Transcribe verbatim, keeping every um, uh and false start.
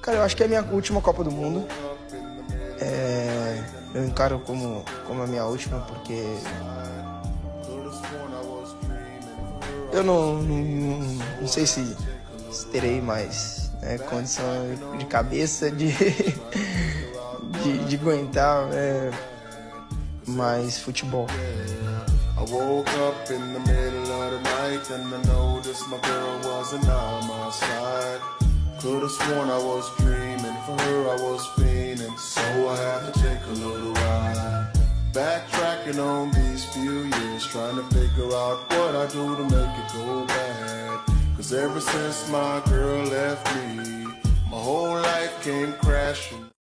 Cara, eu acho que é a minha última Copa do Mundo. É, eu encaro como, como a minha última, porque eu não, não, não sei se, se terei mais, né, condição de cabeça de, de, de aguentar, né, mais futebol. I woke up in the middle of the night and I noticed my girl wasn't on my side. Could've sworn I was dreaming, for her I was fiending, so I had to take a little ride. Backtracking on these few years, trying to figure out what I do to make it go bad. Cause ever since my girl left me, my whole life came crashing.